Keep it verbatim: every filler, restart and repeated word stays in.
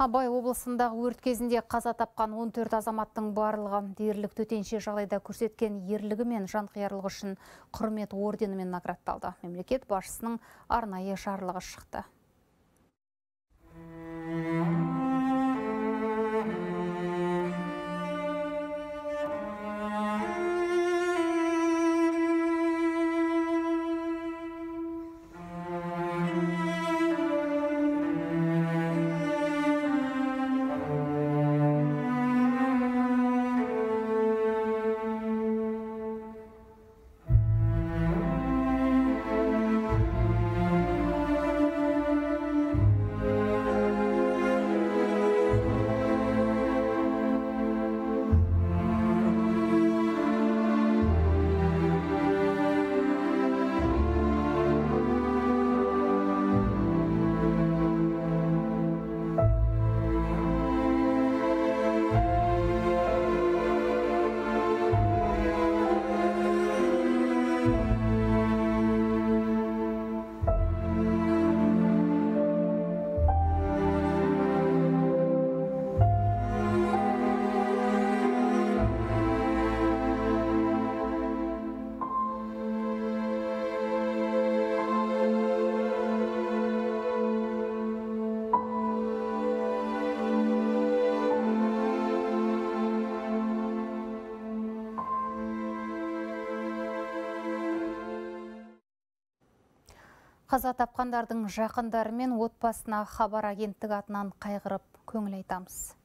Абай облысындағы өрт кезінде қаза тапқан он төрт азаматтың барлығы дерлік төтенше жағдайда көрсеткен ерлігі мен жанқиярлығы үшін құрмет орденімен наградталды. Мемлекет басшысының арнайы жарлығы шықты. Қаза тапқандардың жақындары мен отбасына Хабар агенттігі атынан қайғырып көңіл айтамыз.